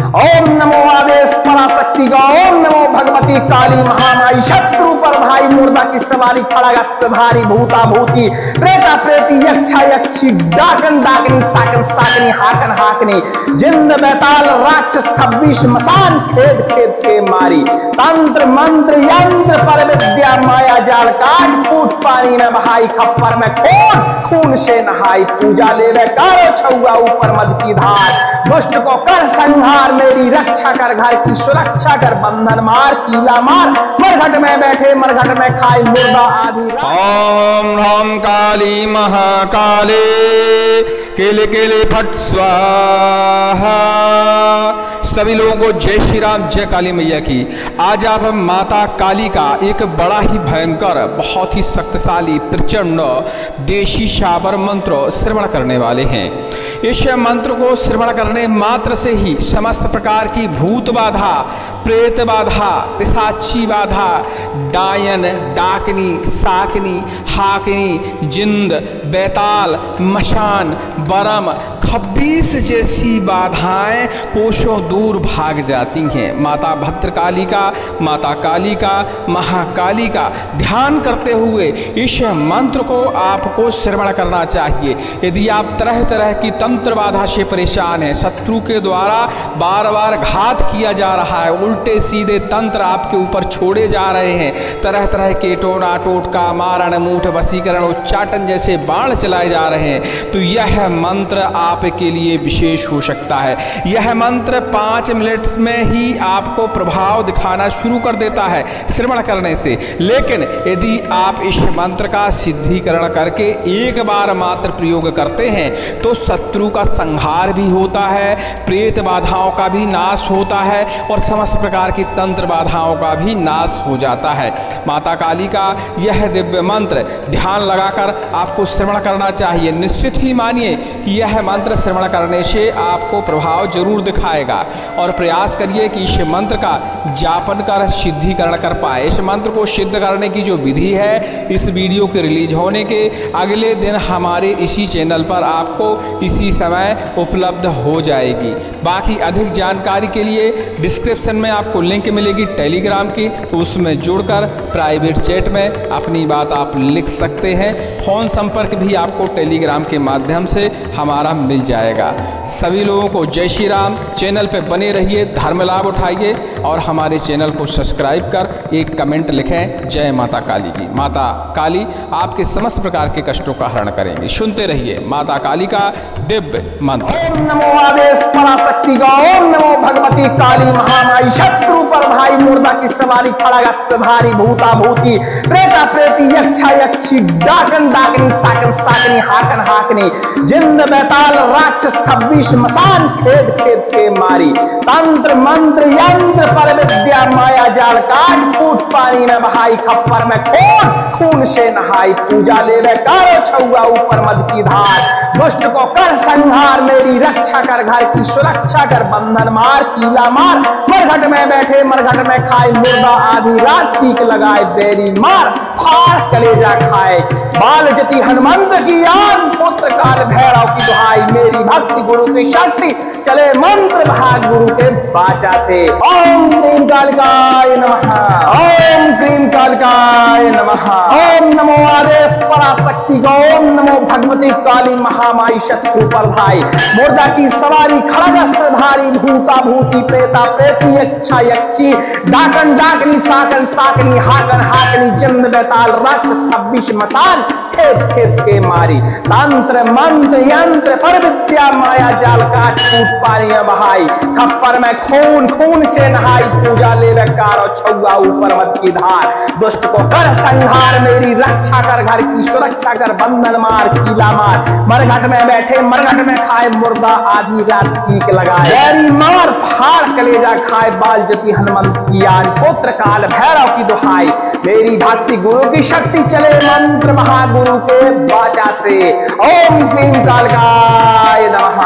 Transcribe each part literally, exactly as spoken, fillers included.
ओम नमो आदेश पराशक्ति का, ओम नमो भगवती काली महामाई। शत्रु पर भाई मुर्दा की सवारी, खड़गस्त भारी, भूता भूती, प्रेता प्रेती, यक्षा यक्षी, डाकन डाकनी, साकन साकनी, हाकन हाकनी, जिंद बैताल राक्षस खब्बीश, मसान खेद खेद के मारी। तंत्र मंत्र यंत्र पर विद्या माया जाल, काट फूट पानी में बहाई, खप्पर में खून खून से नहाई। पूजा ले वे कारो छुआ ऊपर मद की धार, दुष्ट को कर संहार, मेरी रक्षा कर, घर की सुरक्षा कर, बंधन मार कीला मार, मरघट में बैठे मरघट में खाए मुर्दा आदि। ओम ह्रां काली महाकाले केले केले फट स्वाहा। सभी लोगों को जय श्री राम, जय काली मैया की। आज आप माता काली का एक बड़ा ही भयंकर, बहुत ही शक्तिशाली, प्रचंड देशी शाबर मंत्र श्रवण करने वाले हैं। इस मंत्र को श्रवण करने मात्र से ही समस्त प्रकार की भूत बाधा, प्रेत बाधा, पिशाची बाधा, डायन डाकनी, साकनी, हाकनी, जिंद, बैताल, मशान, बरम, खब्बीस जैसी बाधाएं कोशों दूर भाग जाती हैं। माता भद्रकाली का, माता काली का, महाकाली का ध्यान करते हुए इस मंत्र को आपको श्रवण करना चाहिए। यदि आप तरह तरह की तंत्र बाधा से परेशान हैं, शत्रु के द्वारा बार बार घात किया जा रहा है, उल्टे सीधे तंत्र आपके ऊपर छोड़े जा रहे हैं, तरह तरह के टोना टोटका, मारण, मूठ, वशीकरण, उच्चाटन जैसे बाण चलाए जा रहे हैं, तो यह मंत्र आपके लिए विशेष हो सकता है। यह मंत्र पाँच मिनट में ही आपको प्रभाव दिखाना शुरू कर देता है श्रवण करने से। लेकिन यदि आप इस मंत्र का सिद्धिकरण करके एक बार मात्र प्रयोग करते हैं तो शत्रु का संहार भी होता है, प्रेत बाधाओं का भी नाश होता है और समस्त प्रकार की तंत्र बाधाओं का भी नाश हो जाता है। माता काली का यह दिव्य मंत्र ध्यान लगाकर आपको श्रवण करना चाहिए। निश्चित ही मानिए कि यह मंत्र श्रवण करने से आपको प्रभाव जरूर दिखाएगा और प्रयास करिए कि इस मंत्र का जापन कर सिद्धिकरण कर पाए। इस मंत्र को सिद्ध करने की जो विधि है इस वीडियो के रिलीज होने के अगले दिन हमारे इसी चैनल पर आपको इसी समय उपलब्ध हो जाएगी। बाकी अधिक जानकारी के लिए डिस्क्रिप्शन में आपको लिंक मिलेगी टेलीग्राम की, तो उसमें जुड़कर प्राइवेट चैट में अपनी बात आप लिख सकते हैं। फ़ोन संपर्क भी आपको टेलीग्राम के माध्यम से हमारा मिल जाएगा। सभी लोगों को जय श्री राम। चैनल पे बने रहिए, धर्म लाभ उठाइए और हमारे चैनल को सब्सक्राइब कर एक कमेंट लिखें जय माता काली की। माता काली आपके समस्त प्रकार के कष्टों का हरण करेंगे। सुनते रहिए माता काली का दिव्य मंत्र। ओम नमो आदेश पराशक्ति का, ओम नमो भगवती काली महामाई। शत्रु पर भाई मुर्दा की सवारी, खड़गस्त भारी, भूता भूती, प्रेता प्रेती, यक्षा यक्षी, डाकन डाकनी, साकन साकनी, हाकन हाकनी, जिंद बैताल राक्षस खब्बीश, मसान खेद खेद के मारी। तंत्र मंत्र यंत्र पर विद्या माया जाल, काट फूट पानी में बहाई, खप्पर में खून खून से नहाई। पूजा ले वे कारो छुआ ऊपर मद की धार, दुष्ट को कर संहार, मेरी रक्षा कर, घर की सुरक्षा कर, बंधन मार कीला मार, मरघट में बैठे मरघट में खाए मुर्दा आधी रात टीक लगाए, बेरी मार फाड़ कलेजा खाए। बाल जति हनुमंत की याद, पुत्र काल भैरव की दुहाई, मेरी भक्ति गुरु की शक्ति चले मंत्र भाग गुरु के वाचा से। ओम क्रीम कालिकाय नमः, ओम क्रीम कालिकाय नमः, ओम नमो आदेश पराशक्ति का, ओम नमो भगवती काली महामाई। शत्रु पर भाई मुर्दा की सवारी, खड़गस्त्र धारी, भूता भूती, प्रेता प्रेती, यक्षा यक्षी, डाकन डाकनी, साकन साकनी, हाकन हाकनी, जिंद बैताल राक्षस खब्बीश, मसान खेद खेद के मारी। तंत्र मंत्र यंत्र पर विद्या माया जाल, काट फूट पानी में बहाई, खप्पर में खून खून से नहाई। पूजा ले रकारो छुआ ऊपर मद की धार, दुष्ट को कर संहार, मेरी रक्षा कर, घर की सुरक्षा कर, बंधन मार कीला मार, मरघट में बैठे मरघट में खाए मुर्दा आधी रात टीक लगाए, बेरी मार फाड़ कलेजा खाए। बाल जति हनुमंत की याद, पुत्र काल भैरव की दुहाई, मेरी भक्ति गुरु की शक्ति चले मंत्र महागुरु के वाचा से। ओम क्लीम कालिकाय नमः।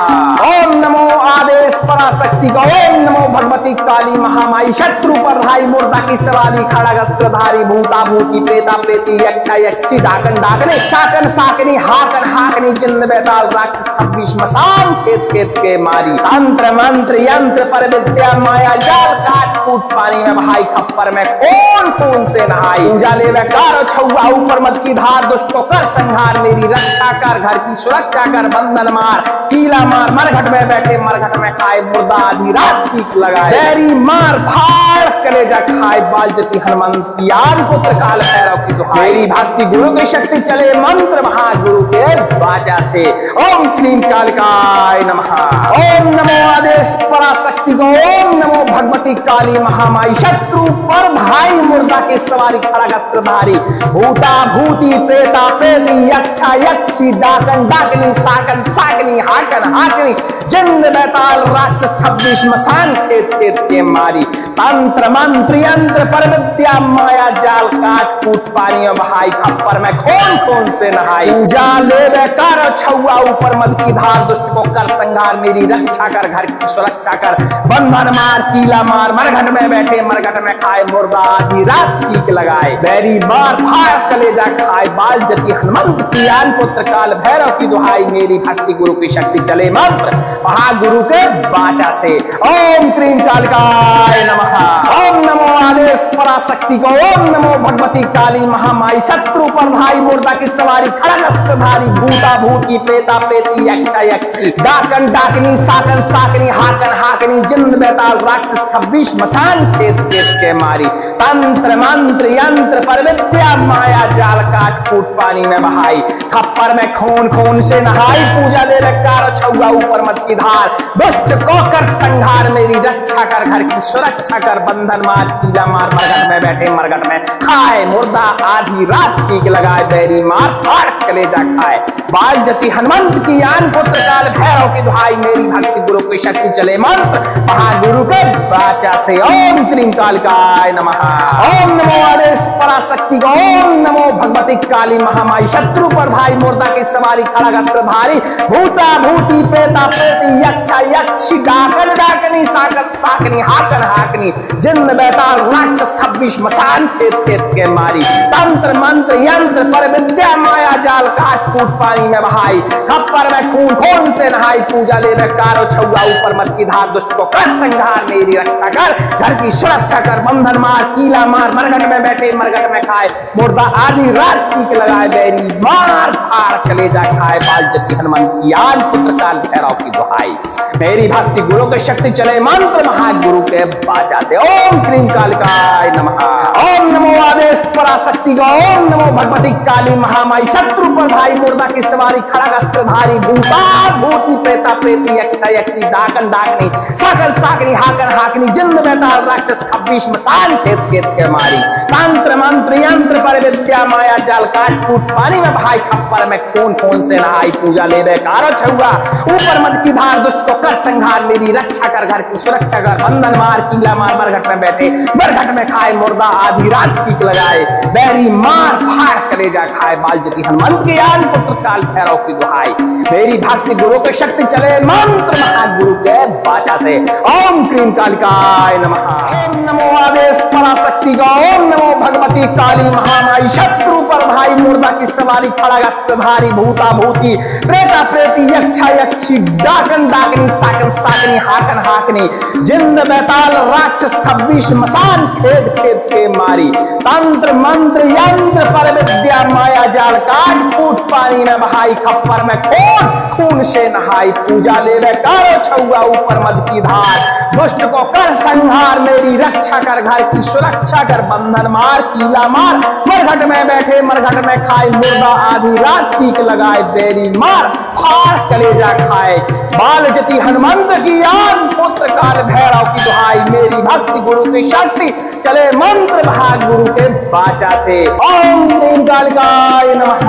ओम नमो आदेश पराशक्ति का, ओम नमो भगवती काली महामाई शत्रु पर भाई मुर्दा की सवारी खड़ग अस्त्रधारी भूता भूति प्रेता प्रेती यक्षा यक्षी डाकन डाकने शाकन साकनी हाकन हाकनी जिन्न बेताल राक्षस खब्बीस मसान खेत खेत के मारी तंत्र मंत्र यंत्र पर विद्या माया जाल काट कूट पानी में भाई खप्पर में खून खून से नहाई पूजा ले कार छुआ ऊपर मत की धार दुष्ट को कर संहार मेरी रक्षा कर घर की सुरक्षा कर बंधन मार कीला मार मरघट में बैठे मरघट में खाए मुर्दा आधी रात की लगाए बैरी मार फाड़ कलेजा खाए बाल जति हनुमंत ज्ञान पुत्र काल भैरव की दुहाई मेरी भक्ति गुरु की शक्ति चले मंत्र महागुरु के बाजा से ओम क्लीम कालिकाय नमः ओम नमो आदेश पराशक्ति को, ओम नमो भगवती काली महामाई शत्रु पर भाई मुर्दा की सवारी खड़ग अस्त्रधारी भूता भूति प्रेता प्रेती यक्षा यक्षी डाकन डाकनी साकन साकनी हाकन हाकनी जिन्न बेताल राक्षस खब्बीस मसान खेत खेत के मारी तंत्र मंत्र यंत्र पर विद्या माया जाल काट कूट पानी में बहाई खप्पर में खून खून से नहाई पूजा ले बेकार छुआ ऊपर मद की धार दुष्ट को कर संहार मेरी रक्षा कर घर की सुरक्षा कर बंधन मार कीला मार मरघट में बैठे मरघट में खाए मुर्दा आधी रात टीक लगाए बैरी मार फाड़ कलेजा खाए बाल जति हनुमंत ज्ञान पुत्र काल भैरव की दुहाई मेरी भक्ति गुरु की शक्ति चले मंत्र महागुरु के बाचा से ओम क्रीम कालिकाय नमः ओम नमो आदेश पराशक्ति को, ओम नमो भगवती काली महामाई शत्रु पर भाई मुर्दा की सवारी खड़ग अस्त्रधारी भूता भूति प्रेता प्रेती यक्षा यक्षी डाकन डाकनी साकन साकनी हाकन हाकनी जिन्न बेताल राक्षस खब्बीस मसान खेत खेत के मारी तंत्र मंत्र यंत्र पर विद्या माया जाल काट कूट पानी में बहाई खप्पर में खून खून से नहाई पूजा ले रकार छुआ ऊपर मत की धार दुष्ट को कर संहार मेरी रक्षा कर घर की सुरक्षा कर बंधन मार कीला मार मरघट में बैठे मरघट में खाए मुर्दा आधी रात टीक लगाए बैरी मार फाड़ कलेजा खाए बाल जति हनुमंत की आन पुत्र काल भैरव की दुहाई मेरी भक्ति गुरु की शक्ति चले मंत्र महागुरु के बाचा से ओम क्रीम कालिकाय नमः ओम नमो आदेश पराशक्ति को, ओम नमो भगवती काली महामाई शत्रु पर भाई मुर्दा की सवारी खड़ग अस्त्रधारी भूता भूति प्रेता प्रेती यक्षा यक्षी डाकन डाकनी साकन साकनी हाकन हाकनी जिन्न बेताल राक्षस खब्बीस मसान खेत खेत के मारी तंत्र मंत्र यंत्र पर विद्या माया जाल काट कूट पानी में बहाई खप्पर में खून खून से नहाई पूजा ले कारो छुआ ऊपर मत की धार दुष्ट को कर संहार मेरी रक्षा कर घर की सुरक्षा कर बंधन मार कीला मार मरघट में बैठे मरघट में खाए मुर्दा आधी रात टीक लगाए बैरी मार फाड़ कलेजा खाए बाल जति हनुमंत ज्ञान पुत्र काल भैरव की दुहाई मेरी भक्ति गुरु की शक्ति चले मंत्र महागुरु के बाचा से ओम क्रीम कालिकाय नमः ओम नमो आदेश पराशक्ति का, ओम नमो भगवती काली महामाई शत्रु पर भाई मुर्दा की सवारी खड़ग अस्त्रधारी भूता भूति प्रेता प्रेती यक्षा यक्षी डाकन डाकनी साकन साकनी हाकन हाकनी जिन्न बेताल राक्षस खब्बीस मसान खेत खेत के मारी तंत्र मंत्र यंत्र पर विद्या माया जाल काट कूट पानी में भाई खप्पर में खून खून से नहाई पूजा ले बेकारो छुआ ऊपर मत की धार दुष्ट को कर संहार मेरी रक्षा कर घर की सुरक्षा कर बंधन मार कीला मार मरघट में बैठे मरघट में खाए मुर्दा आधी रात टीक लगाए बैरी मार फाड़ कलेजा खाए बाल जति हनुमंत के आन पुत्र काल भैरव की दुहाई मेरी भक्ति गुरु की शक्ति चले मंत्र महागुरु के बाचा से ओम क्रीम कालिकाय नमः ओम नमो आदेश पराशक्ति का, ओम नमो भगवती काली महामाई शत्रु पर भाई मुर्दा की सवारी खड़ग अस्त्रधारी भूता भूति प्रेता प्रेती यक्षा यक्षी डाकन डाकनी साकन साकनी हाकन हाकनी जिन्न बेताल राक्षस खब्बीस मसान खेद खेद के मारी तंत्र मंत्र यंत्र पर विद्या माया जाल काट कूट पानी में बहाई खप्पर में खून खून से नहाई पूजा ले कारो छुआ ऊपर मद की धार दुष्ट को कर संहार मेरी रक्षा कर घर की सुरक्षा कर बंधन मार कीला मार मरघट में बैठे मरघट में खाए मुर्दा आधी रात टीक लगाए बैरी मार फाड़ कलेजा खाए बाल जति हनुमंत की आन पुत्र काल भैरव की दुहाई मेरी भक्ति गुरु की शक्ति चले मंत्र भाग गुरु के बाचा से ओम क्रीम कालिकाय नमः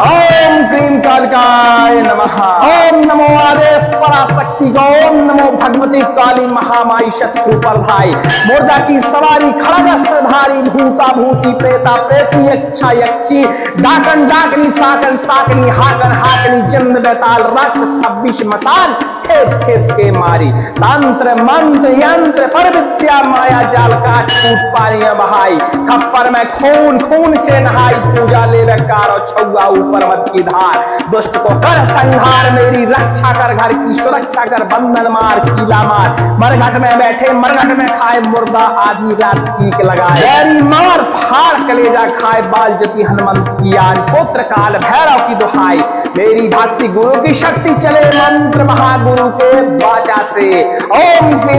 ओम क्रीम कालिकाय नमः ओम नमो आदेश पराशक्ति को, ओम नमो भगवती काली महामाई शत्रु पर भाई मुर्दा की सवारी खड़ग अस्त्रधारी भूता भूति प्रेता प्रेती यक्षा यक्षी डाकन डाकनी साकन साकनी हाकन हाकनी जिन्न बेताल राक्षस खब्बीस मसान खेत खेत के मारी। तंत्र मंत्र यंत्र पर विद्या माया जाल काट कूट पानी में बहाई। खप्पर में खून खून से नहाई पूजा ले कारो छुआ ऊपर मत की धार। दुष्ट को कर संहार मेरी रक्षा कर घर की सुरक्षा कर बंधन मार कीला मार। मरघट में बैठे मरघट में खाए मुर्दा आधी रात टीक लगाए। गैरी मार फाड़ कलेजा खाए बाल जति हनुमंत ज्ञान पुत्र काल भैरव की दुहाई। मेरी भक्ति गुरु की शक्ति चले मंत्र महागुरु के वाचा से। ओम क्लीं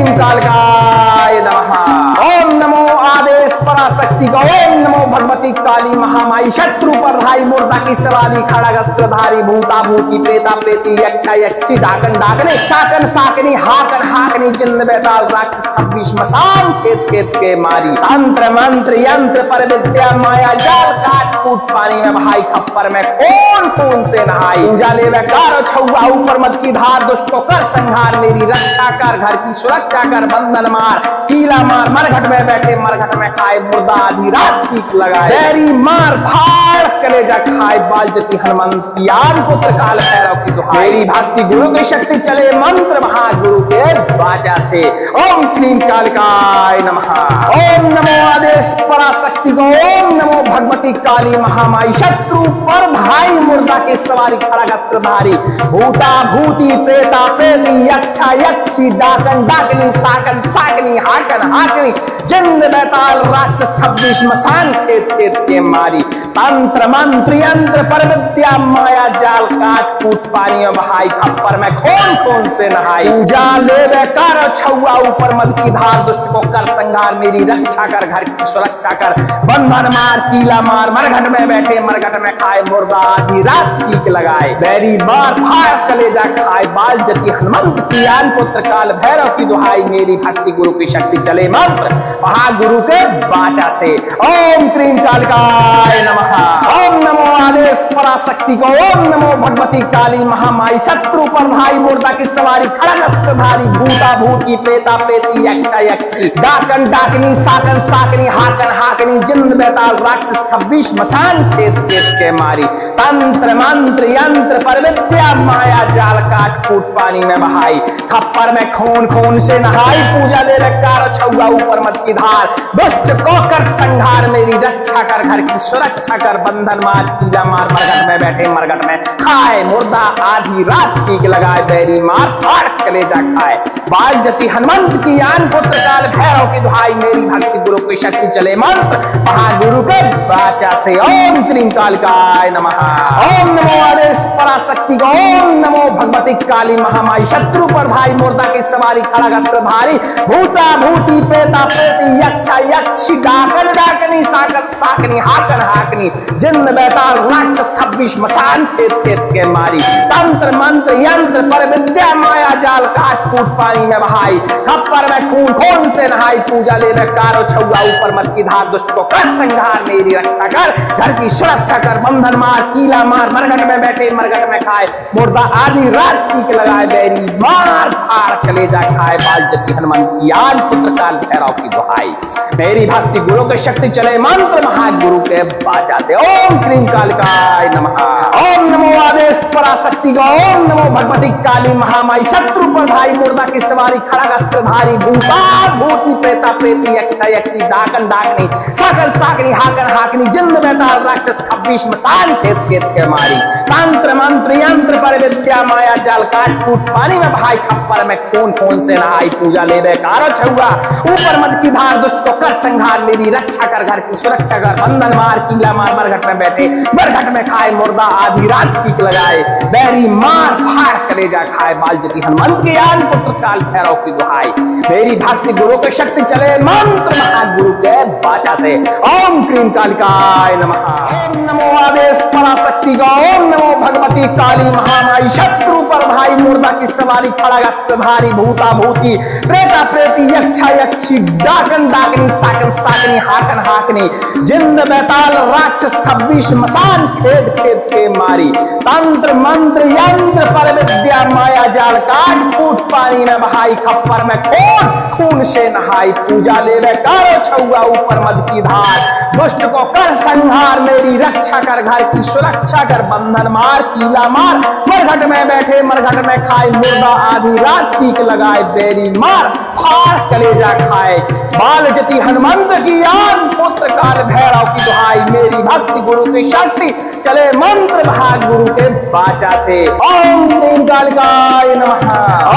कालिकाय नमः। ओम नमो आदेश पराशक्ति का। ओम नमो भगवती काली महामाई शत्रु पर भाई मुर्दा की सवारी खड़ग अस्त्रधारी भूता भूति प्रेता प्रेती यक्षा यक्षी डाकन डाकने शाकन साकनी हाकन हाकनी जिन्न बैताल राक्षस खब्बीश मसान खेत खेत के मारी। तंत्र मंत्र यंत्र पर विद्या माया जाल काट कूट पानी में भाई खप्पर में खून खून से नहाई। पूजा ले कारो छुआ ऊपर मत की धार। दुष्ट को कर संहार मेरी रक्षा कर घर की सुरक्षा कर बंधन मार कीला मार। मरघट में बैठे मरघट में खाए मुर्दा आधी रात टीक लगाए। बैरी मार फाड़ कलेजा खाए बाल जति हनुमंत ज्ञान पुत्र काल भैरव की दुहाई। मेरी भक्ति गुरु की शक्ति चले मंत्र महागुरु के वाचा से। ओम क्लीं कालिकाय नमः। ओम नमो आदेश पराशक्ति को। ओम नमो भगवती काली महामाई शत्रु पर भाई मुर्दा की सवारी खड़ग अस्त्रधारी भूता भूति प्रेता प्रेती यक्षा यक्षी डाकन डाकनी साकन साकनी हाकन हाकनी जिन्न बैताल राक्षस खब्बीश मसान खेत खेत के मारी। तंत्र मंत्र यंत्र पर विद्या माया जाल काट कूट पानी में बहाई। खप्पर में खून खून से नहाई। पूजा ले बेकार छुआ ऊपर मद की धार। दुष्ट को कर संहार मेरी रक्षा कर घर की सुरक्षा कर बंधन मार कीला मार। मरघट में बैठे मरघट में खाए मुर्दा आधी रात टीक लगाए। बैरी मार फाड़ कलेजा खाए बाल जति हनुमंत ज्ञान पुत्र काल भैरव की दुहाई। मेरी भक्ति गुरु की शक्ति चले मंत्र महागुरु के वाचा से। ओम क्लीं कालिकाय नमः। ओम नमो आदेश पराशक्ति को। ओम नमो भगवती काली महामाई शत्रु पर भाई मुर्दा की सवारी खड़ग अस्त्रधारी भूता भूति प्रेता प्रेती यक्षा यक्षी डाकन डाकनी साकन साकनी हाकन हाकनी जिन्न बैताल राक्षस खब्बीश मसान खेत खेत के मारी। तंत्र मंत्र यंत्र पर विद्या माया जाल काट कूट पानी में बहाई। खप्पर में खून खून से नहाई। पूजा ले रकार छुआ ऊपर मत की धार। दुष्ट को कर संहार मेरी रक्षा कर घर की सुरक्षा कर बंधन मार कीला मार। मरघट में बैठे मरघट में खाए मुर्दा आधी रात टीक लगाए। बैरी मार फाड़ कलेजा खाए बाल जति हनुमंत की आन पुत्र काल भैरव की दुहाई। मेरी भक्ति गुरु की शक्ति चले मंत्र महागुरु के वाचा से। ओम क्लीं कालिकाय नमः। ओम नमो आदेश पराशक्ति को। ओम नमो भगवती काली महामाई शत्रु पर भाई मुर्दा की सवारी खड़ग अस्त्रधारी भूता भूति प्रेता प्रेती यक्षा यक्षी डाकन डाकनी साकन साकनी हाकन हाकनी जिन्न बैताल राक्षस खब्बीश मसान खेत खेत के मारी। तंत्र मंत्र यंत्र पर विद्या माया जाल काट कूट पानी में बहाई। खप्पर में खून खून से नहाई। पूजा ले कारो छुआ ऊपर मत की धार। दुष्ट को कर संहार मेरी रक्षा कर घर की सुरक्षा कर बंधन मार कीला मार। मरघट में बैठे मरघट में खाए मुर्दा आधी रात टीक लगाए। बैरी मार फाड़ कलेजा खाए बाल जति हनुमंत ज्ञान पुत्र काल भैरव की दुहाई। मेरी भक्ति गुरु की शक्ति चले मंत्र महागुरु के वाचा से। ओम क्लीं कालिकाय नमः। ओम नमो आदेश पराशक्ति को। ओम नमो भगवती काली महामाई शत्रु पर भाई मुर्दा की सवारी खड़ग अस्त्रधारी भूता भूति प्रेता प्रेती यक्षा यक्षी डाकन डाकनी साकन साकनी हाकन हाकनी जिन्न बैताल राक्षस खब्बीश मसान खेत खेत के मारी। तंत्र मंत्र यंत्र पर विद्या माया जाल काट कूट पानी में भाई। खप्पर में खून खून से नहाई। पूजा ले बेकार छुआ ऊपर मत की धार। दुष्ट को कर संहार मेरी रक्षा कर घर की सुरक्षा कर बंधन मार कीला मार। मरघट में बैठे मरघट में खाए मुर्दा आधी रात टीक लगाए। बैरी मार फाड़ कलेजा खाए बाल जति हनुमंत के आन पुत्र काल भैरव की दुहाई। मेरी भक्ति गुरु की शक्ति चले मंत्र महागुरु के वाचा से। ओम क्लीं कालिकाय नमः। ओम नमो आदेश पराशक्ति का। ओम नमो भगवती काली महामाई शत्रु पर भाई मुर्दा की सवारी खड़ग अस्त्रधारी भूता भूति प्रेता प्रेती यक्षा यक्षी डाकन डाकनी साकन साकनी हाकन हाकनी जिन्न बैताल राक्षस खब्बीश मसान खेत खेत के मारी। तंत्र मंत्र यंत्र पर विद्या माया जाल काट कूट पानी में बहाई। खप्पर में खून खून से नहाई। पूजा ले कारो छुआ ऊपर मद की धार। दुष्ट को कर संहार मेरी रक्षा कर घर की सुरक्षा कर बंधन मार कीला मार। मरघट में बैठे बैठे मरघट में खाए मुर्दा आधी रात टीक लगाए बैरी मार फाड़ कलेजा खाए बाल जति हनुमंत की याद पुत्र काल भैरव की दुहाई मेरी भक्ति गुरु की शक्ति चले मंत्र भाग गुरु के बाचा से ओम क्रीम कालिकाय नमः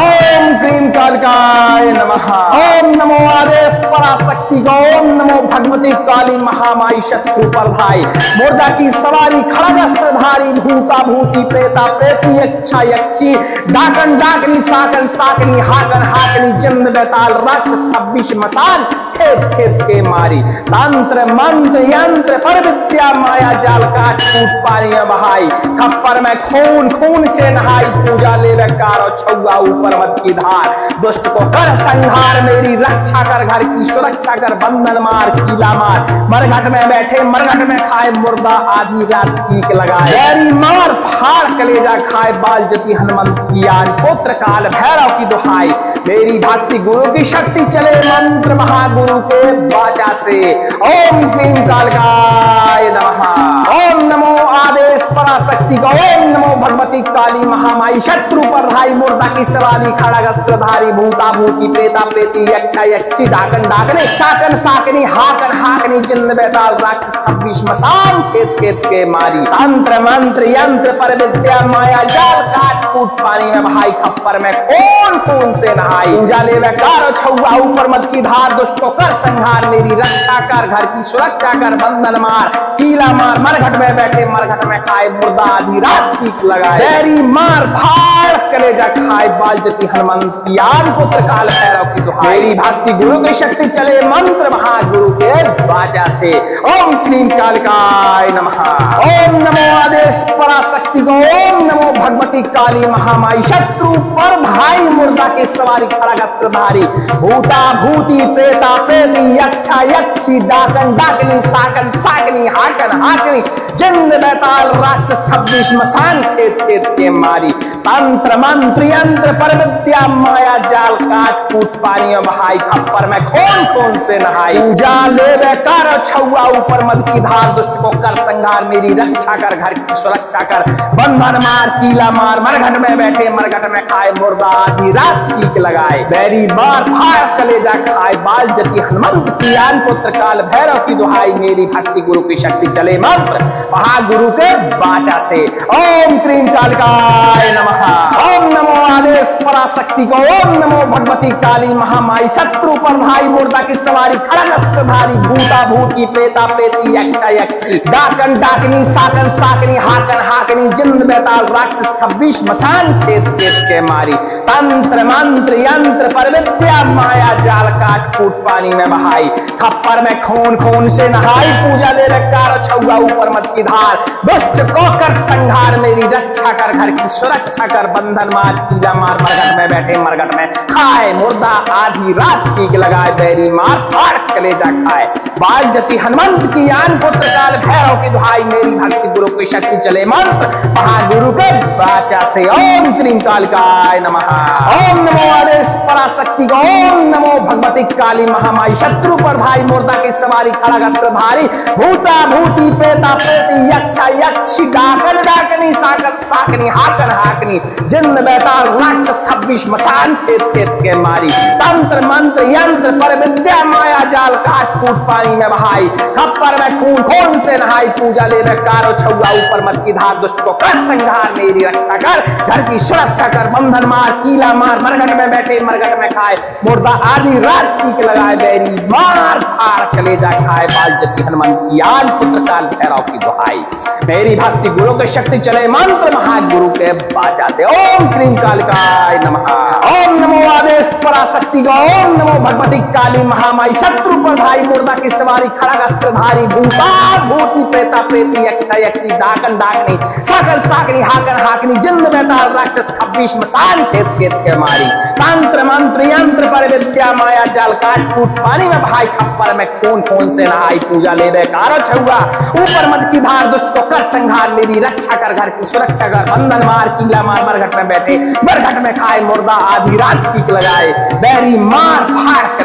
ओम क्रीम कालिकाय नमः ओम नमो आदेश पराशक्ति को ओम नमो भगवती काली महामाई शत्रु पर भाई मुर्दा की सवारी खड़ग अस्त्रधारी भूता भूति प्रेता प्रेती यक्षा यक्षी डाकन डाकनी साकन साकनी हाकन हाकनी जन्म बेताल राक्षस खब्बिश मसान खेत खेत के मारी तंत्र मंत्र यंत्र पर विद्या माया जाल काट कूट पानियां बहाई खप्पर में खून खून से नहाई पूजा ले बेकार और छुआ ऊपर मत की धार दुष्ट को कर संहार मेरी रक्षा कर घर की सुरक्षा कर बंधन मार कीला मार मरघट में बैठे मरघट में खाए मुर्दा आधी रात टीक लगाए बैरी मार फाड़ कलेजा खाए बाल जति हनुमंत की यान पुत्र काल भैरव की दुहाई मेरी भक्ति गुरु की शक्ति चले मंत्र महागुरु के बाचा से ओम क्लीम कालिकाय नमः ओम नमो आदेश पराशक्ति को ओम नमो भगवती काली महामाई शत्रु पर भाई मुर्दा की सवारी खड़ग अस्त्रधारी भूता भूति प्रेता प्रेती यक्षा यक्षी डाकन डाकने शाकन साकनी हाकन हाकनी जिन्न बेताल राक्षस खब्बिश मसान खेत खेत के मारी तंत्र मंत्र यंत्र पर विद्या माया जाल काट कूट पानी में बहाई खप्पर में खून खून से नहाई पूजा ले बेकार छुआ ऊपर मत की धार दुष्ट को कर संहार मेरी रक्षा कर घर की सुरक्षा कर बंधन मार कीला मार मरघट में बैठे मरघट में खाए मुर्दा आधी रात टीक लगाए बैरी मार फाड़ कलेजा खाए बाल जति हनुमंत की यान पुत्र काल भैरव की दुहाई मेरी भक्ति गुरु की शक्ति चले मंत्र महागुरु के बाजा से ओम क्लीम कालिकाय नमः ओम नमो आदेश पराशक्ति को ओम नमो भगवती काली महामाई शत्रु पर भाई मुर्दा की सवारी खड़ग अस्त्रधारी भूता भूति प्रेता प्रेती यक्षा यक्षी डाकन डाकनी साकन साकनी हाकन हाकनी जिन्न बेताल राक्षस खब्बिश मसान खेत खेत के मारी तंत्र मंत्र यंत्र पर विद्या माया जाल काट कूट पानियों बहाई खप्पर में खून खून से नहाई पूजा ले बेकार छुआ ऊपर मद की धार दुष्ट को कर संहार मेरी रक्षा कर घर की सुरक्षा कर बंधन मार कीला मार मरघट में बैठे मरघट में खाए मुर्दा आधी रात टीक लगाए बैरी मार फाड़ कलेजा खाए बाल जति हनुमंत की यान पुत्र काल भैरव की दुहाई मेरी भक्ति गुरु की शक्ति चले मंत्र महागुरु के बाचा से ओम क्रीम कालिकाय नमः ओम नमो आदेश पराशक्ति को ओम नमो भगवती काली महामाई शत्रु पर भाई मुर्दा की सवारी खड़ग अस्त्रधारी भूता भूति प्रेता प्रेती यक्षा यक्षी डाकन डाकनी साकन साकनी हाकन हाकनी जिन्न बेताल राक्षस खब्बिश मसान खेत खेत के मारी तंत्र मंत्र यंत्र पर विद्या माया जाल काट कूट पानी में बहाई खप्पर में खून खून से नहाई पूजा ले बेकार छुआ ऊपर मत की धार दुष्ट को कर संहार मेरी रक्षा कर घर की सुरक्षा कर बंधन मार कीला मार मरघट में बैठे मरघट में खाए मुर्दा आधी रात टीक लगाए बैरी मार फाड़ कलेजा खाए बाल जति हनुमंत की यान पुत्र काल भैरव की दुहाई मेरी भक्ति गुरु की शक्ति चले मंत्र महागुरु के बाचा से ओम क्रीम कालिकाय नमः ओम नमो आदेश पराशक्ति को ओम नमो भगवती काली महामाई शत्रु पर भाई मुर्दा की सवारी खड़ग अस्त्रधारी भूता भूति प्रेता प्रेती यक्षा यक्षी डाकन डाकनी साकन साकनी हाकन हाकनी जिन्न बेताल राक्षस खब्बिश मसान खेत खेत के मारी तंत्र मंत्र यंत्र पर विद्या माया जाल काट कूट पानी में बहाई खप्पर में खून खून से नहाई पूजा ले बेकार छुआ ऊपर मत की धार दुष्ट को कर संहार मेरी रक्षा कर घर की सुरक्षा कर बंधन मार कीला मार मरघट में बैठे मरघट में खाए मुर्दा आधी रात टीक लगाए बैरी मार फाड़ कलेजा खाए बाल जति हनुमंत की यान पुत्र काल भैरव की दुहाई मेरी भक्ति गुरु की शक्ति चले मंत्र महागुरु के बाचा से ओम क्रीम कालिकाय नमः ओम नमो आदेश पराशक्ति को ओम नमो भगवती काली महामाई शत्रु पर भाई मुर्दा की सवारी खड़ग अस्त्रधारी भूता भूति प्रेता प्रेती यक्षा यक्षी डाकन डाकनी साकन साकनी हाकन हाकनी जिन्न बेताल राक्षस खब्बिश मसान खेत खेत के मारी तंत्र मंत्र यंत्र पर विद्या माया जाल काट कूट पानी में भाई खप्पर में खून खून से नहाई पूजा ले बेकार छुआ ऊपर मत की धार दुष्ट को कर संहार मेरी रक्षा कर घर की सुरक्षा कर बंधन मार कीला मार मरघट में बैठे मरघट में खाए मुर्दा आधी रात टीक लगाए बैरी मार फाड़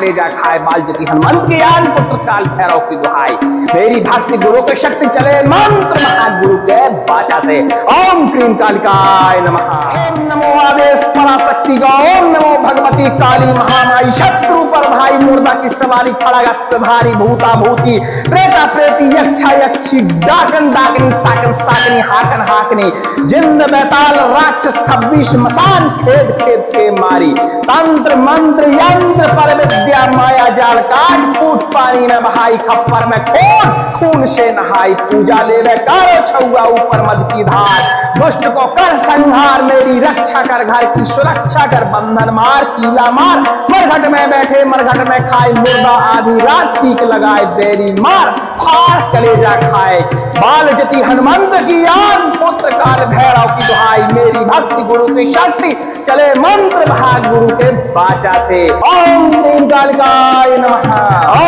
कलेजा खाए बाल जति हनुमंत की यान पुत्र काल भैरव की दुहाई मेरी भक्ति गुरु के शक्ति चले मंत्र महागुरु के बाचा से ओम क्रीम कालिकाय नमः। ओम नमो आदेश पराशक्ति का ओम नमो भगवती काली महामाई शत्रु पर भाई मुर्दा की सवारी खड़गस्त भारी भूता भूति प्रेता प्रेती यक्षा यक्षी डाकन डाकनी साकन साकनी हाकन हाकनी जिंद बैताल राक्षस खब्बीश मसान खेद खेद के मारी तंत्र मंत्र यंत्र पर विद्या माया जाल काट फूट पानी में बहाई खप्पर में खोट खून से नहाई पूजा ले वे कारो छुआ ऊपर मद की धार दुष्ट को कर संहार मेरी रक्षा कर घर की सुरक्षा कर बंधन मार कीला मार मरघट में बैठे मरघट में खाए मुर्दा आधी रात टीक लगाए बेरी मार फाड़ कलेजा खाए बाल जति हनुमंत की यान पुत्र काल भैरव की दुहाई मेरी भक्ति गुरु की शक्ति चले मंत्र भाग गुरु के बाचा से ओम क्रीम कालिकाय नमः।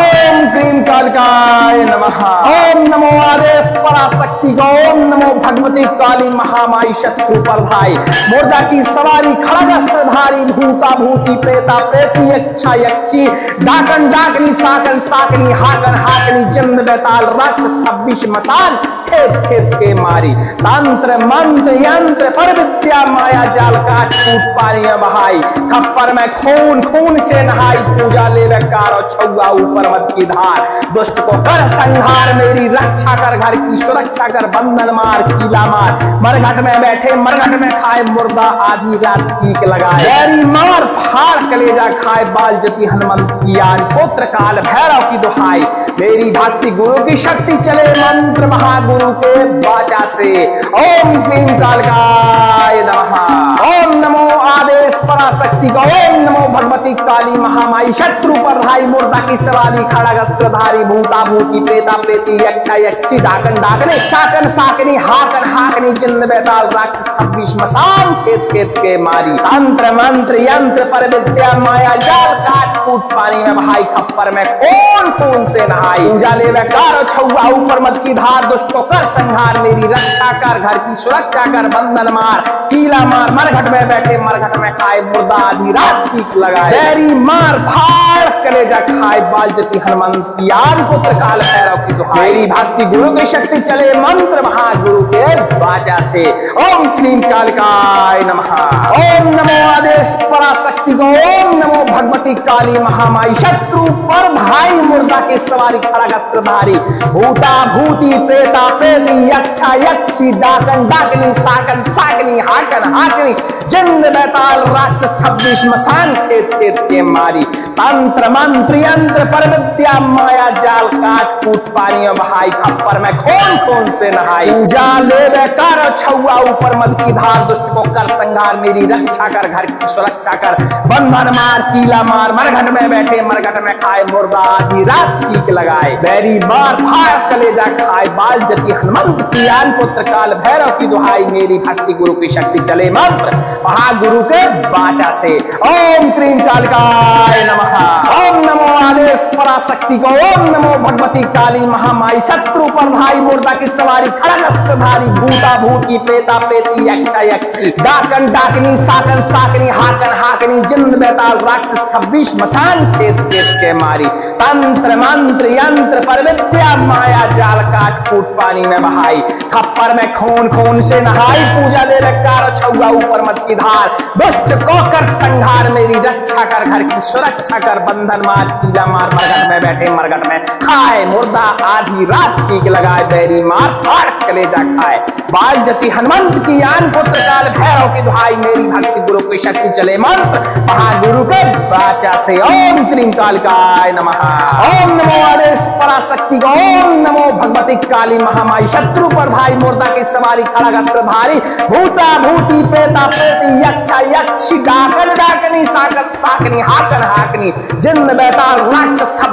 ओम क्रीम कालिकाय नमः। ओम नमो आदेश पराशक्ति को ओम नमो भगवती काली महामाई शत्रु पर भाई मुर्दा की सवारी खड़गस्त्र धारी भूता भूति प्रेता प्रेती यक्षा यक्षी डाकन डाकनी साकन साकनी हाकन हाकनी जिंद बैताल राक्षस खब्बीश मसान खेत खेत के मारी तंत्र मंत्र यंत्र पर विद्या माया जाल काट फूट पानी में बहाई खप्पर में खून खून से नहाई पूजा ले कारो छुआ ऊपर मत की धार दुष्ट को कर संहार मेरी रक्षा कर घर की सुरक्षा कर बंधन मार कीला मार मरघट में बैठे मरघट में खाए मुर्दा आधी रात टीक लगाए बैरी मार फाड़ कलेजा खाए बाल जति हनुमंत की यान पुत्र काल भैरव की दुहाई मेरी भक्ति गुरु की शक्ति चले मंत्र महागुरु के बाचा से ओम क्रीम कालिकाय नमः। ओम नमो आदेश पराशक्ति को ओम नमो भगवती काली महामाई शत्रु पर भाई मुर्दा की सवारी खड़गस्त्र धारी भूता भूति प्रेता प्रेती यक्षा यक्षी डाकन डाकने साकन साकनी हाकन हाकनी जिंद बैताल राक्षस खब्बीश मसान खेत खेत के मारी तंत्र मंत्र यंत्र पर विद्या माया जाल काट फूट पानी में बहाई खप्पर में खून खून से नहाई पूजा ले कारो छुआ ऊपर मत की धार दुष्ट को कर संहार मेरी रक्षा कर घर की सुरक्षा कर बंधन मार कीला मार मरघट में बैठे मरघट में खाए मुर्दा आधी रात टीक लगाए बैरी मार फाड़ कलेजा खाए बाल जति हनुमंत की यान पुत्र काल भैरव की दुहाई मेरी भक्ति गुरु की शक्ति चले मंत्र महागुरु के बाचा से ओम क्रीम कालिकाय नमः। ओम नमो आदेश पराशक्ति को ओम नमो भगवती काली महामाई शत्रु पर भाई मुर्दा की सवारी खड़गस्त्र धारी भूता भूति प्रेता प्रेती यक्षा यक्षी डाकन डाकनी साकन साकनी हाकन हाकनी जिंद बैताल राक्षस खब्बीश मसान खेत खेत के मारी तंत्र मंत्र यंत्र पर विद्या माया जाल काट फूट पानी में बहाई खप्पर में खून खून से नहाई पूजा ले कारो छुआ ऊपर मद की धार दुष्ट को कर संहार मेरी रक्षा कर घर की सुरक्षा कर बंधन मार कीला मार मरघट में बैठे मरघट में खाए मुर्दा आधी रात टीक लगाए बैरी मार फाड़ कलेजा खाए बाल जति हनुमंत की यान पुत्र काल भैरव की दुहाई मेरी भक्ति गुरु की शक्ति चले मंत्र महागुरु के बाचा से ओम क्रीम कालिकाय नमः। ओम नमो आदेश पराशक्ति को ओम नमो भगवती काली महामाई शत्रु पर भाई मुर्दा की सवारी खड़गस्त्र धारी भूता भूति प्रेता प्रेती यक्षा यक्षी डाकन डाकनी साकन साकनी हाकन हाकनी जिंद बैताल राक्षस खब्बीश मसान खेत खेत के मारी तंत्र मंत्र यंत्र पर विद्या माया जाल काट फूट पानी में बहाई खप्पर में खून खून से नहाई पूजा ले कारो छुआ ऊपर मत की धार दुष्ट को कर संहार मेरी रक्षा कर घर की सुरक्षा कर बंधन मार कीला मार मरघट में बैठे मरघट में खाए मुर्दा आधी रात टीक लगाए बैरी मार फाड़ कलेजा खाए बाल जति हनुमंत की यान पुत्र काल भैरव की दुहाई मेरी भक्ति गुरु की शक्ति चले मंत्र महागुरु के बाचा से ओम क्रीम कालिकाय नमः। ओम नमो आदेश पराशक्ति को ओम नमो भगवती काली महामाई शत्रु पर भाई मुर्दा की सवारी खड़गस्त्र धारी भूता भूति प्रेता प्रेती यक्षा यक्षी डाकन डाकनी साकन साकनी हाकन हाकनी जिंद बैताल राक्षस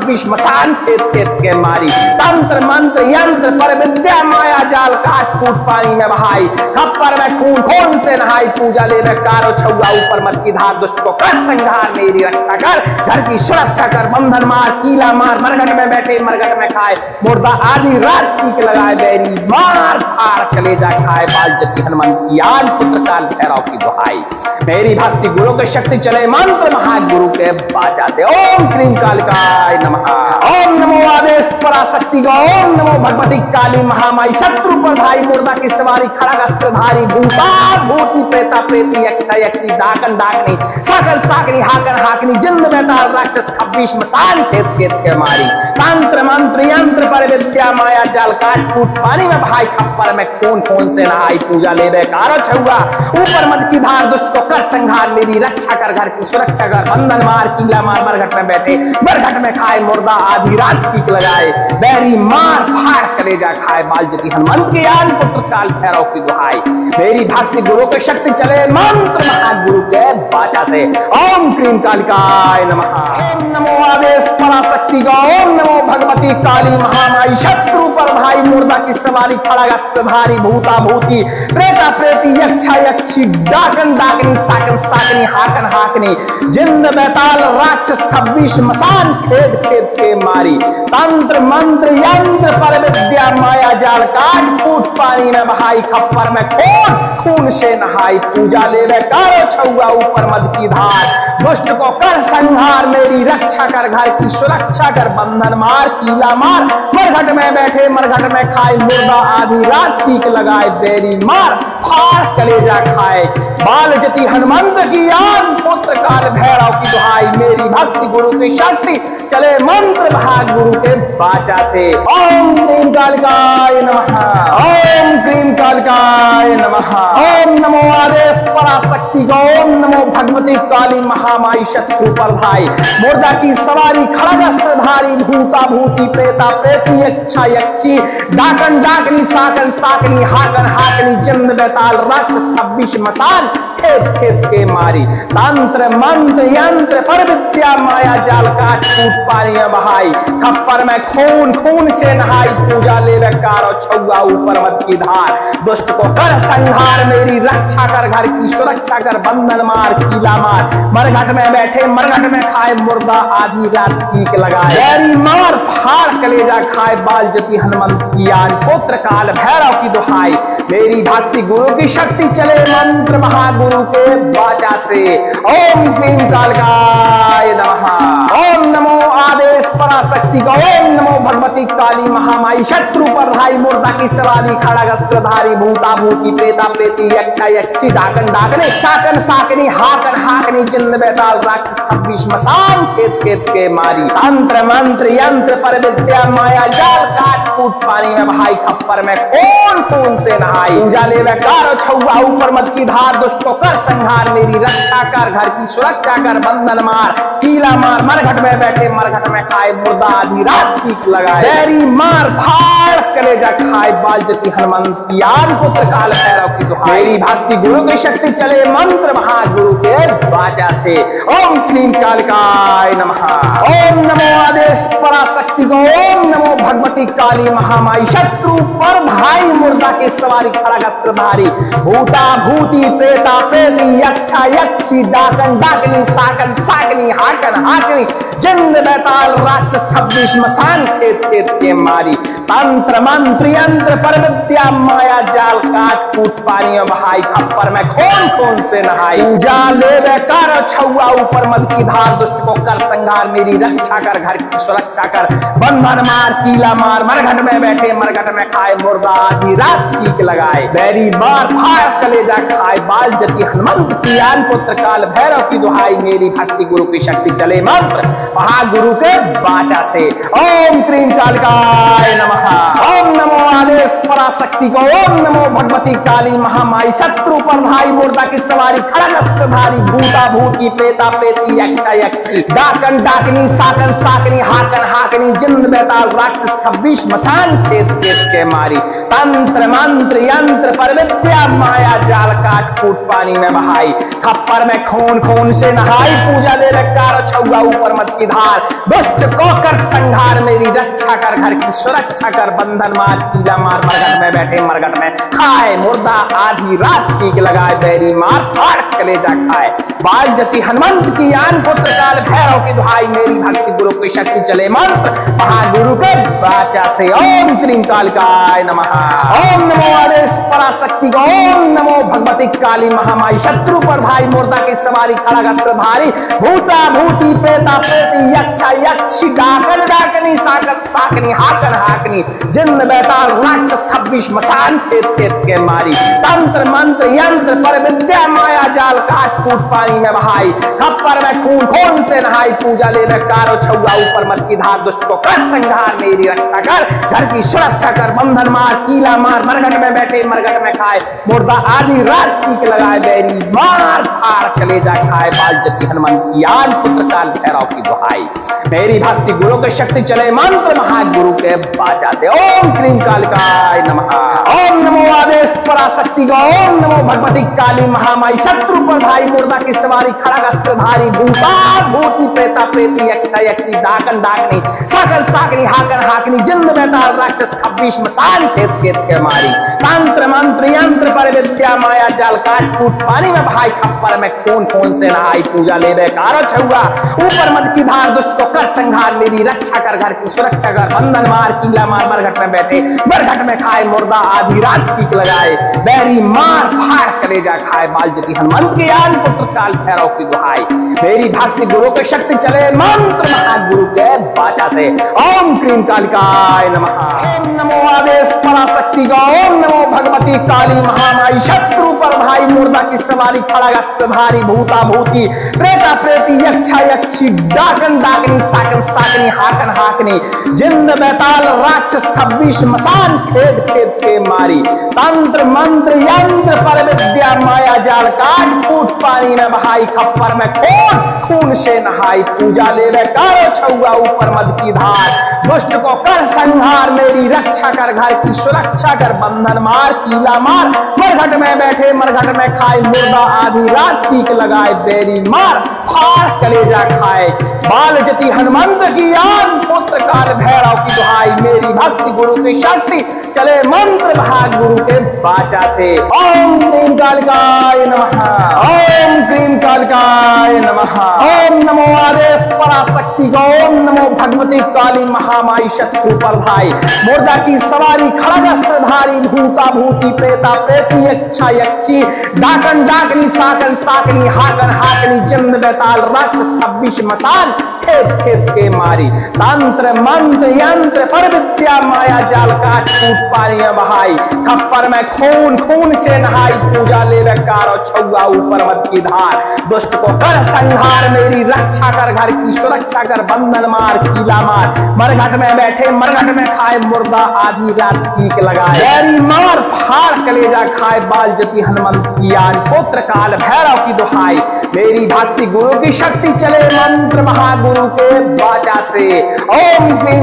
खब्बीस मसान खेत खेत के मारी। तंत्र मंत्र यंत्र पर विद्या माया जाल काट कूट पानी में बहाई। खप्पर में खून खून से नहाई पूजा ले कारो छुआ ऊपर मत की धार दुष्ट को कर संहार मेरी रक्षा कर। घर की सुरक्षा कर बंधन मार कीला मार मरघट में बैठे मरघट में खाए मुर्दा आधी रात टीक लगाए बैरी मार फार कलेजा खाए बाल जति हनुमान की आन पुत्र काल भैरव की दुहाई। मेरी भक्ति गुरु की शक्ति चले मंत्र महागुरु के बाजा से। ओम क्रीम कालिकाय नमः। ओम नमो आदेश पराशक्ति का। ओम नमो भगवती काली महामाई शत्रु पर भाई मुर्दा की सवारी खड़ग अस्त्रधारी भूता भूति प्रेता प्रेती यक्षा यक्षी डाकन डाकनी साकन साकनी हाकन हाकनी जिंद बेताल राक्षस खब्बीस मसान खेत खेत के मारी। तंत्र मंत्र यंत्र पर विद्या माया जाल काट कूट पानी में भाई खप्पर में खून खून से नहाई पूजा ले बेकारो छुआ ऊपर मत की धार दुष्ट को कर संहार मेरी रक्षा कर। घर की सुरक्षा कर बंधन मार कीला मार मरघट में बैठे मरघट में खाए मुर्दा आधी रात टीक लगाए बैरी मार फाड़ कलेजा खाए बाल जति हनुमंत के आन पुत्र काल भैरव की दुहाई। मेरी भक्ति गुरु की शक्ति चले मंत्र महागुरु के बाचा से। ओम क्रीम कालिकाय नमः। ओम नमो आदेश पराशक्ति का। ओम नमो भगवती काली महामाई शत्रु पर भाई मुर्दा की सवारी खड़ग अस्त्रधारी भूता भूति प्रेता प्रेती यक्षा यक्षी डाकन डाकनी साकन साकनी हाकन हाकनी जिंद बेताल राक्षस खब्बीस मसान खेद खेद के मारी। तंत्र मंत्र यंत्र पर विद्या माया जाल काट कूट पानी में बहाई खप्पर में खून खून से नहाई पूजा ले कारो छुआ ऊपर मद की धार दुष्ट को कर संहार मेरी रक्षा कर। घर की सुरक्षा कर बंधन मार कीला मार मरघट में बैठे मरघट में खाए मुर्दा आधी रात टीक लगाए बैरी मार फाड़ कलेजा खाए बाल जति हनुमंत की आन पुत्र काल भैरव की दुहाई। मेरी भक्ति गुरु की शक्ति चले मंत्र महागुरु के बाचा से। ओम क्रीम कालिकाय नमः। ओम क्रीम कालिकाय नमः। ओम नमो आदेश पराशक्ति का। ओम नमो भगवती काली महामाई शत्रु पर भाई मुर्दा की सवारी खड़ग अस्त्रधारी भूता भूति प्रेता प्रेती यक्षा यक्षी डाकन डाकनी साकन साकनी हाकन हाकनी जिंद बेताल राक्षस खब्बीस मसान खेत खेत के मारी। तंत्र मंत्र यंत्र पर विद्या माया जाल काट कूट पानी में बहाई खप्पर में खून खून से नहाई पूजा ले कारो छुआ ऊपर मत की धार दुष्ट को कर संहार मेरी रक्षा कर। घर की सुरक्षा कर बंधन मार कीला मार मरघट में बैठे मरघट में खाए मुर्दा आधी रात टीक लगाए बैरी मार फाड़ कलेजा खाए बाल जति हनुमंत की आन पुत्र काल भैरव की दुहाई। मेरी भक्ति गुरु की शक्ति चले मंत्र महागुरु के बाचा से। ओम क्रीम कालिकाय नमः। ओम नमो आदेश पराशक्ति का। ओम नमो भगवती काली महामाई शत्रु पर भाई मुर्दा की सवारी खड़ग अस्त्रधारी भूता भूति प्रेता प्रेती यक्षा यक्षी डाकन डाकने साकन साकनी हाकन हाकनी जिंद बेताल राक्षस खब्बीस मसान खेत खेत के मारी। तंत्र मंत्र यंत्र पर विद्या माया जाल काट कूट पानी में बहाई खप्पर में खून खून से नहाई पूजा ले कारो छुआ ऊपर मत की धार दुष्ट को कर संहार मेरी रक्षा कर। घर की सुरक्षा कर बंधन मार कीला मार मरघट में बैठे मरघट में खाए मुर्दा आधी रात टीक लगाए बैरी मार फाड़ कलेजा खाए बाल जति हनुमंत की आन पुत्र काल भैरव की दुहाई। मेरी भक्ति गुरु की शक्ति चले मंत्र महागुरु के बाजा से। ओम क्रीम कालिकाय नमः। ओम नमो आदेश पराशक्ति को। ओम नमो भगवती काली महामाई शत्रु पर भाई मुर्दा की सवारी खड़ग अस्त्रधारी भूता भूति प्रेता प्रेती यक्षा यक्षी डाकन डाकनी साकन साकनी हाकन हाकनी जिंद बेताल राक्षस खब्बीस मसान खेत खेत के मारी। तंत्र मंत्र यंत्र पर विद्या माया जाल काट कूट पानी में बहाई खप्पर में खून खून से नहाई पूजा ले कारो छुआ ऊपर मद की धार दुष्ट को कर संहार मेरी रक्षा कर। घर की सुरक्षा कर बंधन मार कीला मार मरघट में बैठे मरघट में खाए मुर्दा आधी रात टीक लगाए बैरी मार फाड़ कलेजा खाए बाल जति हनुमंत की आन पुत्र काल भैरव की दुहाई। मेरी भक्ति गुरु की शक्ति चले मंत्र महागुरु के बाचा से। ओम क्रीम कालिकाय नमः। ओम नमो आदेश पराशक्ति को। ओम नमो भगवती काली महामाई शत्रु पर भाई मुर्दा की सवारी खड़ग अस्त्रधारी भूता भूति प्रेता प्रेती यक्षा यक्षी डाकन डाकनी साकन साकनी हाकन हाकनी जिंद बेताल राक्षस खब्बीस मसान खेत खेत के मारी। तंत्र मंत्र यंत्र पर विद्या माया जाल काट कूट पानी में बहाई खप्पर में खून खून से नहाई पूजा ले कारो छुआ ऊपर मत की धार दुष्ट को कर संहार मेरी रक्षा कर, घर की सुरक्षा कर, बंधन मार कीला मार, मरघट में बैठे मरघट में खाए मुर्दा, आधी रात की लगाए बैरी मार फाड़ कलेजा खाए। बाल जति हनुमंत की आन पुत्र काल भैरव की दुहाई, मेरी भक्ति गुरु की शक्ति चले मंत्र महागुरु के वाचा से। ओम क्रीम कालिकाय नमः। ओम नमो आदेश पराशक्ति को, ओम नमो भगवती काली महामाई, शत्रु पर धाई मुर्दा की सवारी खड़ा अस्त्र भारी, भूता भूति प्रेता प्रेती यक्षा यक्षी डाकन डाकनी साकन साकनी हाकन हाकनी, जिन्न बैताल राक्षस खब्बिश मसान खेत खेत के मारी, तंत्र मंत्र यंत्र पर विद्या माया जाल काट कूट पानी में बहाई, खप्पर में खून खून से नहाई, पूजा ले कारो छुआ ऊपर मत की धार, दुष्ट को कर संहार मेरी रक्षा कर, घर की सुरक्षा कर, बंधन मार कीला मार, मरघट में बैठे मरघट में खाए मुर्दा, आधी रात की लगाए बैरी मार फाड़ कलेजा खाए। बाल जति हनुमंत की आन पुत्र काल भैरव की दुहाई, मेरी भक्ति गुरु के शक्ति चले मंत्र महागुरु के वाचा से। ओम क्रीम कालिकाय नमः। ओम नमो आदेश पराशक्ति को, ओम नमो भगवती काली महामाई, शत्रु पर भाई मुर्दा की सवारी खड़ग अस्त्रधारी, भूता भूति प्रेता प्रेती यक्षा यक्षी डाकन डाकनी साकन साकनी हाकन हाकनी, जिन्न बैताल राक्षस खब्बिश मसान खेत खेत के मारी, तंत्र मंत्र यंत्र पर विद्या माया जाल काट कूट पानी में भाई, खप्पर में खून खून से नहाई, पूजा ले बेकारो छुआ ऊपर मत की धार, दुष्ट को कर संहार मेरी रक्षा कर, घर की सुरक्षा कर, बंधन मार कीला मार, मरघट में बैठे मरघट में खाए मुर्दा, आधी रात की लगाए बैरी मार फाड़ कलेजा खाए। बाल जति हनुमंत के आन पुत्र काल भैरव की दुहाई, मेरी भक्ति गुरु की शक्ति चले मंत्र महागुरु के वाचा से। ओम क्रीम कालिकाय नमः। ओम नमो आदेश पराशक्ति को, ओम नमो भगवती काली महामाई, शत्रु पर भाई मुर्दा की सवारी खड़ग अस्त्रधारी, भूता भूति प्रेता प्रेती यक्षा यक्षी डाकन डाकनी साकन साकनी हाकन हाकनी, जिन्न बैताल राक्षस खब्बिश मसान खेद खेद के मारी, तंत्र मंत्र यंत्र पर विद्या माया जाल काट कूट पानी में बहाई, खप्पर में खून खून से नहाई, पूजा ले कारो छुआ ऊपर मद की धार, दुष्ट को कर संहार मेरी रक्षा कर, घर की सुरक्षा कर, बंधन मार कीला मार, मरघट में बैठे मरघट में खाए मुर्दा, आधी रात की लगाए बैरी मार फाड़ कलेजा खाए। बाल जति हनुमंत की आन पुत्र काल भैरव की दुहाई, मेरी भक्ति गुरु की शक्ति चले मंत्र भाग गुरु के वाचा से। ओम क्रीम कालिकाय नमः। ओम क्रीम कालिकाय नमः। ओम नमो आदेश पराशक्ति को, ओम नमो भगवती काली महामाई, शत्रु पर भाई मुर्दा की सवारी खड़ग अस्त्रधारी, भूता भूति प्रेता प्रेती यक्षा यक्षी डाकन डाकनी साकन साकनी हाकन हाकनी, जिन्न बैताल राक्षस खब्बिश मसान खेत खेत के मारी, तंत्र मंत्र यंत्र पर विद्या माया जाल काट कूट पानी में बहाई, खप्पर में खून खून से नहाई, पूजा ले कारो छुआ ऊपर मत की धार, दुष्ट को कर संहार मेरी रक्षा कर, घर की सुरक्षा कर, बंधन मार कीला मार, मरघट में बैठे मरघट में खाए मुर्दा, आधी रात की लगाए बैरी मार फाड़ कलेजा खाए। बाल जति हनुमंत की आन पुत्र काल भैरव की दुहाई, मेरी भक्ति गुरु की शक्ति चले मंत्र महागुरु के वाचा से। ओम क्रीम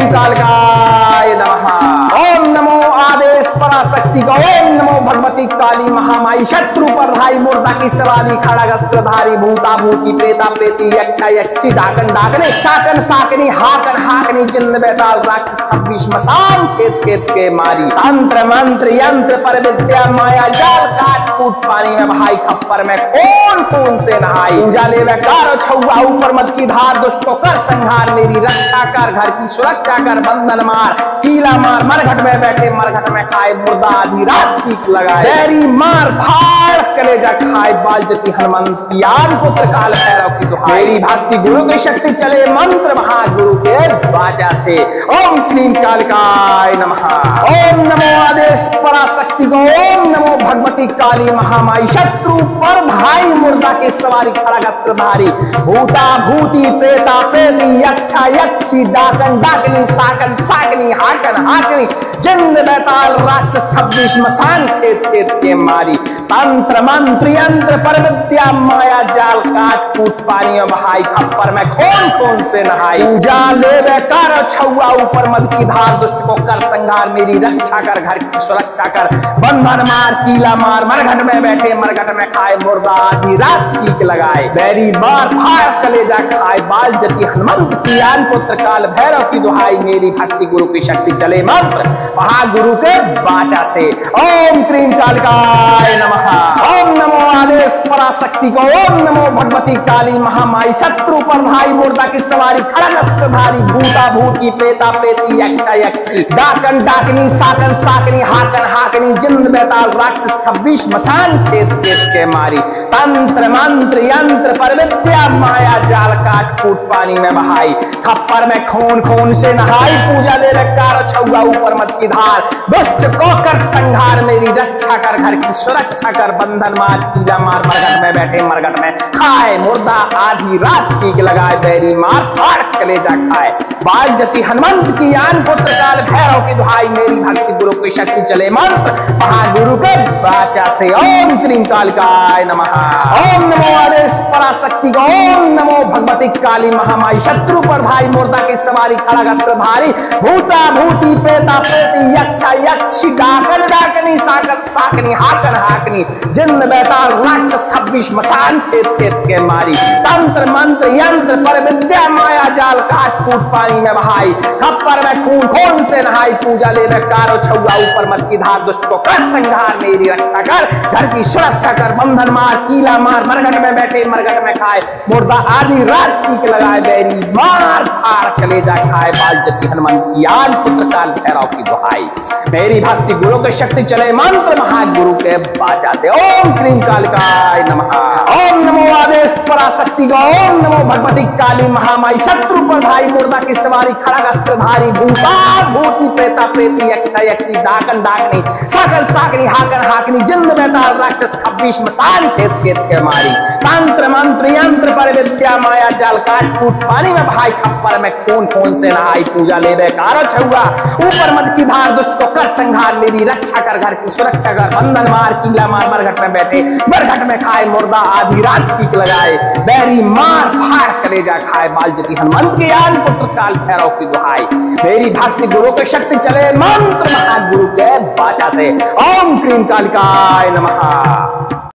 कालिकाय नमः। ओम नमो आदेश पराशक्ति को, ओम नमो भगवती काली महामाई, शत्रु पर भाई मुर्दा की सवारी खड़ग अस्त्रधारी, भूता भूति प्रेता प्रेती यक्षा यक्षी डाकन डाकनी साकन साकनी हाकन हाकनी, जिन्न बैताल राक्षस खब्बिश मसान खेत खेत के मारी, तंत्र मंत्र यंत्र पर विद्या माया जाल काट कूट पानी में बहाई, खप्पर में खून खून से नहाई, पूजा ले कारो छुआ ऊपर मत की धार, दुष्ट को कर संहार मेरी रक्षा कर, घर की सुरक्षा कर, बंधन मार कीला मार, मरघट में बैठे मरघट में खाए मुर्दा, आधी रात की लगाए बैरी मार फाड़ कलेजा खाए। बाल जति हनुमंत की आन पुत्र काल भैरव की दुहाई, मेरी भक्ति गुरु की शक्ति चले मंत्र महागुरु के वाचा से। ओम क्रीम कालिकाय नमः। ओम नमो आदेश पराशक्ति को, ओम नमो भगवती काली महामाई, शत्रु पर भाई मुर्दा की सवारी खड़ग अस्त्रधारी, भूता भूति प्रेता प्रेती यक्षा यक्षी डाकन डाकनी साकन साकनी हाकन हाकनी, जिंद बैताल राक्षस खब्बीस मसान खेत खेत के मारी। तंत्र मंत्र यंत्र पर विद्या माया जाल काट कूट पानी बहाई। खप्पर में खून खून से नहाई। पूजा ले कर छुआ ऊपर मद की धार। दुष्ट को कर संहार मेरी रक्षा कर, घर की सुरक्षा कर। बंधन मार कीला मार, मरघट में बैठे मरघट में खाए। मुर्दा आधी रात टीक लगाए, बैरी मार फाड़ कलेजा खाए। बाल जति हनुमंत की आन पुत्र काल भैरव की दुहाई। मेरी भक्ति गुरु की शक्ति चले मंत्र महागुरु के बाचा से। ओम क्रीम कालिकाय नमः। ओम नमो आदेश पराशक्ति को। ओम नमो भगवती काली महामाई। शत्रु पर भाई मुर्दा की सवारी। खड़ग अस्त्रधारी भूता भूती प्रेता प्रेती यक्षा यक्षी। डाकन डाकनी साकन साकनी हाकन हाकनी। जिंद बैताल राक्षस खब्बीस मसान खेत खेत के मारी। तंत्र मंत्र यंत्र पर विद्या माया जाल काट कूट पानी में बहाई। खप्पर में खून खून से नहाई। पूजा ले रकार छुआ ऊपर मत की धार। दुष्ट को कर संहार मेरी रक्षा कर, घर की सुरक्षा कर। बंधन मार कीला मार, मरघट में बैठे मरघट में खाए। मुर्दा आधी रात टीक लगाए, बैरी मार फाड़ कलेजा खाए। बाल जति हनुमंत की आन पुत्र काल भैरव की दुहाई। मेरी भक्ति गुरु की शक्ति चले मंत्र महागुरु के बाचा से। ओम क्रीम कालिकाय नमः। ओम नमो आदेश पराशक्ति को। ओम नमो भगवती काली महामाई। शत्रु पर भाई मुर्दा की सवारी। खड़ग अस्त्रधारी भूता भूती प्रेता प्रेती यक्षा यक्षी। डाकन डाकनी साकन साकनी हाकन हाकनी। जिंद बैताल राक्षस खब्बीस मसान खेत खेत के मारी। तंत्र मंत्र यंत्र पर विद्या माया जाल काट कूट पानी में बहाई। खप्पर में खून खून से नहाई। पूजा ले रकारो छुआ ऊपर मत की धार। दुष्ट को कर संहार मेरी रक्षा कर, घर की सुरक्षा कर। बंधन मार कीला मार, मरघट में बैठे मरघट में खाए। मुर्दा आधी रात टीक लगाए, बैरी मार फाड़ कलेजा खाए। बाल जति हनुमंत की आन पुत्र काल भैरव की दुहाई। मेरी भक्ति गुरु की शक्ति चले मंत्र महागुरु के बाचा से। ओम क्रीम कालिकाय नमः। ओम नमो आदेश पराशक्ति को। ओम नमो भगवती काली महामाई। शत्रु पर भाई मुर्दा की सवारी। खड़ग अस्त्रधारी भूता भूती प्रेता प्रेती यक्षा यक्षी। डाकन डाकनी साकन साकनी हाकन हाकनी। जिंद बैताल राक्षस खब्बीस मसान खेत खेत के मारी। तंत्र मंत्र यंत्र पर विद्या माया जाल काट कूट पानी में बहाई। खप्पर में खून खून से नहाई। पूजा ले बेकार छुआ ऊपर मत की धार। दुष्ट को कर संहार मेरी रक्षा कर, घर की सुरक्षा कर। बंधन मार कीला मार, मरघट में बैठे मरघट में खाए। मुर्दा आधी रात टीक लगाए, बैरी मार फाड़ कलेजा खाए। बाल जति हनुमंत के आन पुत्र काल भैरव की दुहाई। मेरी भक्ति गुरु की शक्ति चले मंत्र महागुरु के बाचा से। ओम क्रीम कालिकाय नमः।